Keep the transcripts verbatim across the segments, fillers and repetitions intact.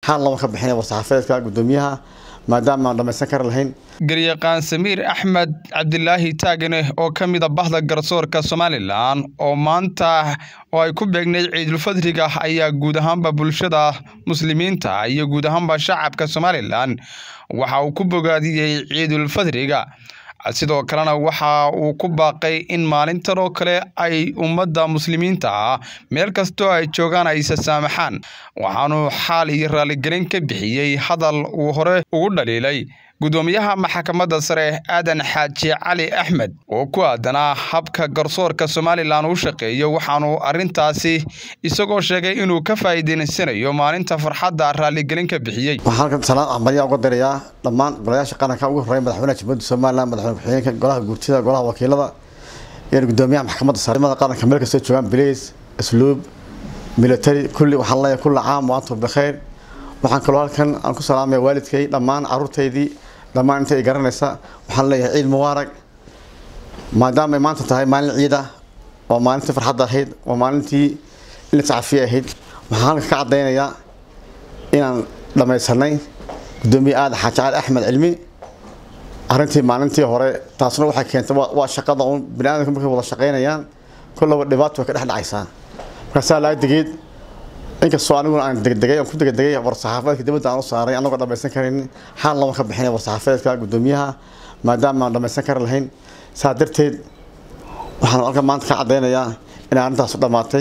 حال الله مخبحين وصحافات كقدوميها ما دام ما لما سكر الحين garyaqaan Samiir Axmed Cabdilaahi Taagane oo kamid ah bahda garsoorka Soomaaliland oo maanta oo ay ku beegnay Ciidul Fadriga ayaa guud ahaanba bulshada muslimiinta iyo guud ahaanba shacabka Soomaaliland waxa uu ku bogaadiyay Ciidul Fadriga sidoo kalena waxa uu ku baaqay in maalintan oo kale ay ummadda muslimiinta meel kasto ay joogaan ay saamaxaan waxaanu xaal iyo raali gelin ka bixiyay hadal uu hore ugu dhaliilay gudoomiyaha maxkamadda sare Aadan Xaaji Cali Axmed oo ku aadana habka garsoorka Soomaaliland uu shaqeeyo waxaanu arintaasi isagoo sheegay inuu ka faa'iideysanayo maalinta farxadda raali gelin ka bixiyay waxaan salaam amriya ugu dirayaa dhammaan golayaasha qaranka ugu horeeyay madaxweynaha Jamhuuriyadda Soomaaliland madaxweynaha ku-xigeenka golaha guurtida golaha wakiilada iyo gudoomiyaha maxkamadda sare qaranka meel kasta joogaan police asluub military kulli waxaan leeyahay kulli caam wa antum bixeer waxaan kaloo halkan aan ku salaamay waalidkay dhammaan carruurtaydii dhammaan inta ay garanaysa waxaan leeyahay ciid mubaarak maadaama maanta tahay maalin ciida oo maalintii farxadda ahayd oo maalintii in sacafiye ahayd waxaan halka ka cadeynayaa inaan dhamaysanay gudoomiye Aadan Xaaji Cali Axmed cilmi arintii maalintii hore taasna waxay keentay waa shaqada oo bini'aadamku markay wada shaqeynayaan kullu dhibaato ka dhex dhacaysa marka la digeed inkastoo anigu aan degdegay aan ku degdegay war saxaafadka dibadda aan u saaray anagoo dhamaysan karin xal lama ka bixin war saxaafadka gudoomiyaha maadaama aan dhamaysan kar lahayn saadarteed waxaan halka maanta ka cadeynayaa in arintaas u dhamaatay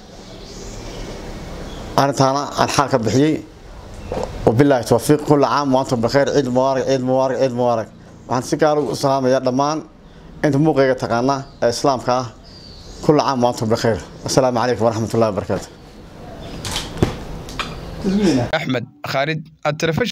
arintaana aan xal ka bixiyay وبالله توفيق كل عام وانتم بخير عيد مبارك عيد مبارك عيد مبارك waxaan si gaar ah u salaamayaa dhammaan inta muuqayga taqaana islaamka كل عام وانتم بخير السلام عليكم ورحمة الله وبركاته أحمد خالد التلفزيون.